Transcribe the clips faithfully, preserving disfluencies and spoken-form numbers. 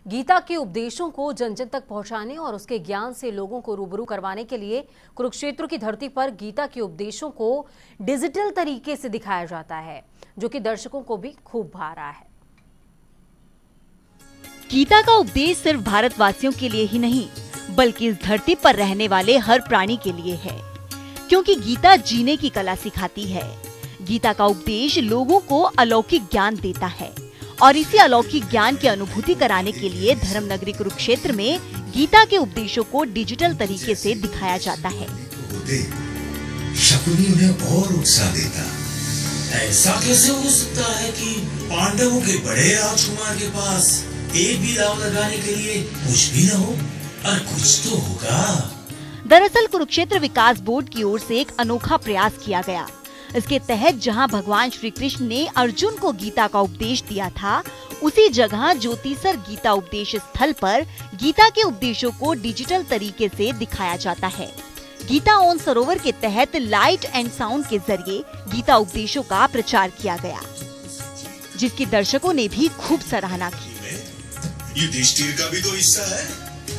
गीता के उपदेशों को जन जन तक पहुंचाने और उसके ज्ञान से लोगों को रूबरू करवाने के लिए कुरुक्षेत्र की धरती पर गीता के उपदेशों को डिजिटल तरीके से दिखाया जाता है, जो कि दर्शकों को भी खूब भा रहा है। गीता का उपदेश सिर्फ भारतवासियों के लिए ही नहीं, बल्कि इस धरती पर रहने वाले हर प्राणी के लिए है, क्योंकि गीता जीने की कला सिखाती है। गीता का उपदेश लोगों को अलौकिक ज्ञान देता है और इसी अलौकिक ज्ञान की अनुभूति कराने के लिए धर्मनगरी कुरुक्षेत्र में गीता के उपदेशों को डिजिटल तरीके से दिखाया जाता है। शकुनी उन्हें और उत्साह देता। ऐसा कैसे हो सकता है कि पांडवों के बड़े राजकुमार के पास एक भी दाव लगाने के लिए कुछ भी न हो, और कुछ तो होगा। दरअसल कुरुक्षेत्र विकास बोर्ड की ओर से एक अनोखा प्रयास किया गया। इसके तहत जहां भगवान श्री कृष्ण ने अर्जुन को गीता का उपदेश दिया था, उसी जगह ज्योतिसर गीता उपदेश स्थल पर गीता के उपदेशों को डिजिटल तरीके से दिखाया जाता है। गीता ऑन सरोवर के तहत लाइट एंड साउंड के जरिए गीता उपदेशों का प्रचार किया गया, जिसकी दर्शकों ने भी खूब सराहना की। युधिष्ठिर का भी तो हिस्सा है।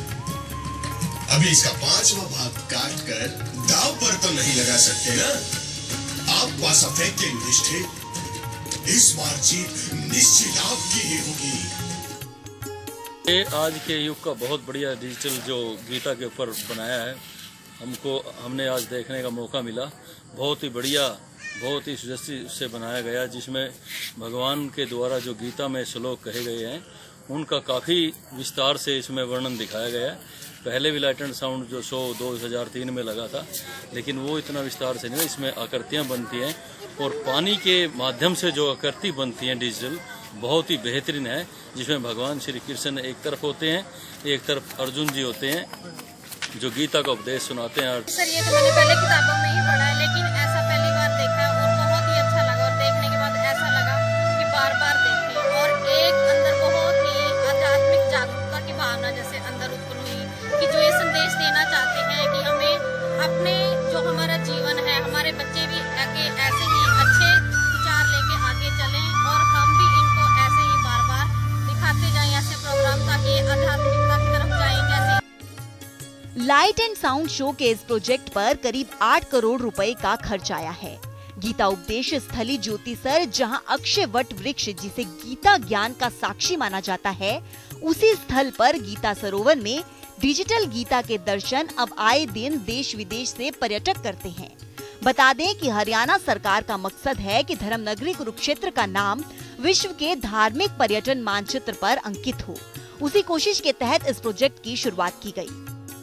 अभी इसका पांचवा भाग काट कर दाव पर तो नहीं लगा सकते ना? आप पास फेंक के युधिष्ठिर, इस बार जीत निश्चित आपकी ही होगी। ये आज के युग का बहुत बढ़िया डिजिटल जो गीता के ऊपर बनाया है, हमको हमने आज देखने का मौका मिला। बहुत ही बढ़िया, बहुत ही सुजस्ती से बनाया गया, जिसमें भगवान के द्वारा जो गीता में श्लोक कहे गए हैं उनका काफ़ी विस्तार से इसमें वर्णन दिखाया गया है। पहले भी लाइट एंड साउंड जो शो दो हज़ार तीन में लगा था, लेकिन वो इतना विस्तार से नहीं। इसमें आकृतियाँ बनती हैं और पानी के माध्यम से जो आकृति बनती हैं डिजिटल, बहुत ही बेहतरीन है, जिसमें भगवान श्री कृष्ण एक तरफ होते हैं, एक तरफ अर्जुन जी होते हैं जो गीता का उपदेश सुनाते हैं। सर ये तो मैंने पहले किताबों में ही पढ़ा है, लेकिन ऐसा पहली बार देखा है और बहुत ही अच्छा लगा। और देखने के बाद ऐसा लगा कि बार बार देखें, और एक अंदर बहुत ही आध्यात्मिक जागरूकता की भावना जैसे अंदर उत्पन्न हुई कि जो ये संदेश देना चाहते हैं कि हमें अपने जो हमारा जीवन है, हमारे बच्चे भी आगे ऐसे ही अच्छे विचार लेके आगे चलें, और हम भी इनको ऐसे ही बार बार दिखाते जाएं ऐसे प्रोग्राम, ताकि आध्यात्मिकता की तरफ जाएं। जैसे लाइट एंड साउंड शो के इस प्रोजेक्ट पर करीब आठ करोड़ रुपए का खर्च आया है। गीता उपदेश स्थली ज्योतिसर, जहां अक्षय वट वृक्ष जिसे गीता ज्ञान का साक्षी माना जाता है, उसी स्थल पर गीता सरोवर में डिजिटल गीता के दर्शन अब आए दिन देश विदेश से पर्यटक करते हैं। बता दें कि हरियाणा सरकार का मकसद है कि धर्मनगरी कुरुक्षेत्र का नाम विश्व के धार्मिक पर्यटन मानचित्र पर अंकित हो। उसी कोशिश के तहत इस प्रोजेक्ट की शुरुआत की गई।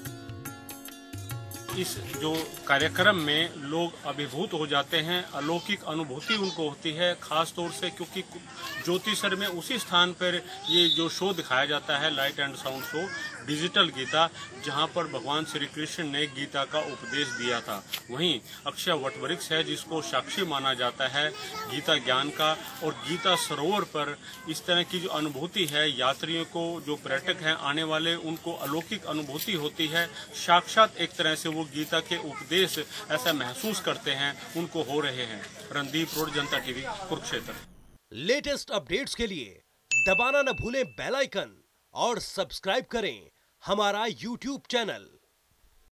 इस जो कार्यक्रम में लोग अभिभूत हो जाते हैं, अलौकिक अनुभूति उनको होती है, खास तौर से क्योंकि ज्योतिसर में उसी स्थान पर ये जो शो दिखाया जाता है, light and sound show digital Gita, जहां पर भगवान श्री कृष्ण ने गीता का उपदेश दिया था। वहीं अक्षय वटवृक्ष है जिसको साक्षी माना जाता है गीता ज्ञान का, और गीता सरोवर पर इस तरह की जो अनुभूति है, यात्रियों को, जो पर्यटक हैं आने वाले, उनको अलौकिक अनुभूति होती है। साक्षात एक तरह से वो गीता के उपदेश ऐसा महसूस करते हैं, उनको हो रहे हैं। Randeep road, Janta TV, Kurukshetra. Latest updates के लिए दबाना न भूलें बेल आइकन और सब्सक्राइब करें हमारा यूट्यूब चैनल।